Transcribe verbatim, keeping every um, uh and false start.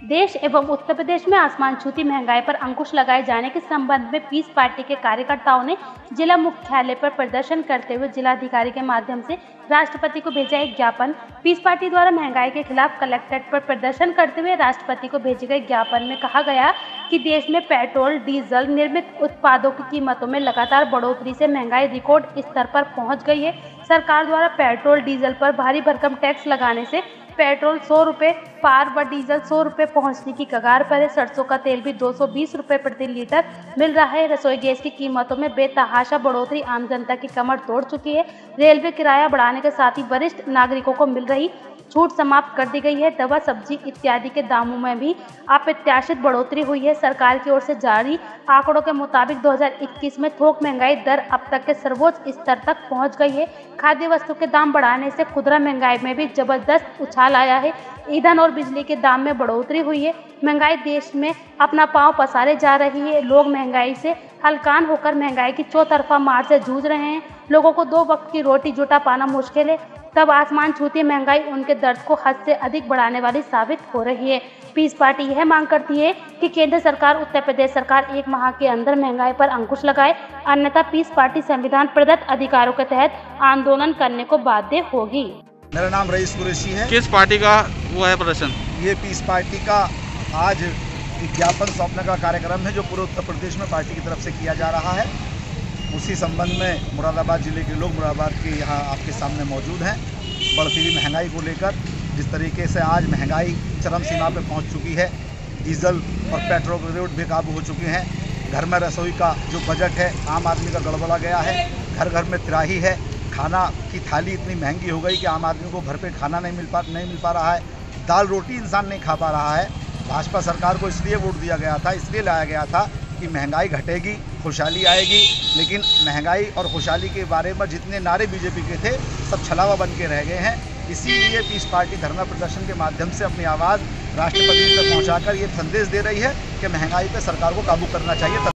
देश एवं उत्तर प्रदेश में आसमान छूती महंगाई पर अंकुश लगाए जाने के संबंध में पीस पार्टी के कार्यकर्ताओं ने जिला मुख्यालय पर प्रदर्शन करते हुए जिलाधिकारी के माध्यम से राष्ट्रपति को भेजा एक ज्ञापन। पीस पार्टी द्वारा महंगाई के खिलाफ कलेक्ट्रेट पर प्रदर्शन करते हुए राष्ट्रपति को भेजे गए ज्ञापन में कहा गया कि देश में पेट्रोल, डीजल निर्मित उत्पादों की कीमतों में लगातार बढ़ोतरी से महंगाई रिकॉर्ड स्तर पर पहुंच गई है। सरकार द्वारा पेट्रोल डीजल पर भारी भरकम टैक्स लगाने से पेट्रोल सौ रुपये पार व डीजल सौ रुपये पहुंचने की कगार पर है। सरसों का तेल भी दो सौ बीस रुपये प्रति लीटर मिल रहा है। रसोई गैस की कीमतों में बेतहाशा बढ़ोतरी आम जनता की कमर तोड़ चुकी है। रेलवे किराया बढ़ाने के साथ ही वरिष्ठ नागरिकों को मिल रही छूट समाप्त कर दी गई है। दवा, सब्जी इत्यादि के दामों में भी अप्रत्याशित बढ़ोतरी हुई है। सरकार की ओर से जारी आंकड़ों के मुताबिक दो हज़ार इक्कीस में थोक महंगाई दर अब तक के सर्वोच्च स्तर तक पहुंच गई है। खाद्य वस्तु के दाम बढ़ाने से खुदरा महंगाई में भी जबरदस्त उछाल आया है। ईंधन और बिजली के दाम में बढ़ोतरी हुई है। महंगाई देश में अपना पांव पसारे जा रही है। लोग महंगाई से हलकान होकर महंगाई की चौतरफा मार से जूझ रहे हैं। लोगों को दो वक्त की रोटी जुटा पाना मुश्किल है, तब आसमान छूती महंगाई उनके दर्द को हद से अधिक बढ़ाने वाली साबित हो रही है। पीस पार्टी यह मांग करती है कि केंद्र सरकार, उत्तर प्रदेश सरकार एक माह के अंदर महंगाई पर अंकुश लगाए, अन्यथा पीस पार्टी संविधान प्रदत्त अधिकारों के तहत आंदोलन करने को बाध्य होगी। मेरा नाम रईस कुरैशी है। किस पार्टी का वो है प्रदर्शन? ये पीस पार्टी का आज विज्ञापन सौंपने का कार्यक्रम है जो पूरे उत्तर प्रदेश में पार्टी की तरफ से किया जा रहा है। उसी संबंध में मुरादाबाद जिले के लोग मुरादाबाद के यहाँ आपके सामने मौजूद हैं। बढ़ती हुई महंगाई को लेकर जिस तरीके से आज महंगाई चरम सीमा पर पहुँच चुकी है, डीजल और पेट्रोल के रेट बेकाबू हो चुके हैं। घर में रसोई का जो बजट है आम आदमी का गड़बड़ा गया है। घर घर में तिराही है। खाना की थाली इतनी महंगी हो गई कि आम आदमी को भर पेट खाना नहीं मिल पा नहीं मिल पा रहा है। दाल रोटी इंसान नहीं खा पा रहा है। भाजपा सरकार को इसलिए वोट दिया गया था, इसलिए लाया गया था कि महंगाई घटेगी, खुशहाली आएगी। लेकिन महंगाई और खुशहाली के बारे में जितने नारे बीजेपी के थे सब छलावा बन के रह गए हैं। इसीलिए पीस पार्टी धरना प्रदर्शन के माध्यम से अपनी आवाज़ राष्ट्रपति तक पहुंचाकर ये संदेश दे रही है कि महंगाई पर सरकार को काबू करना चाहिए।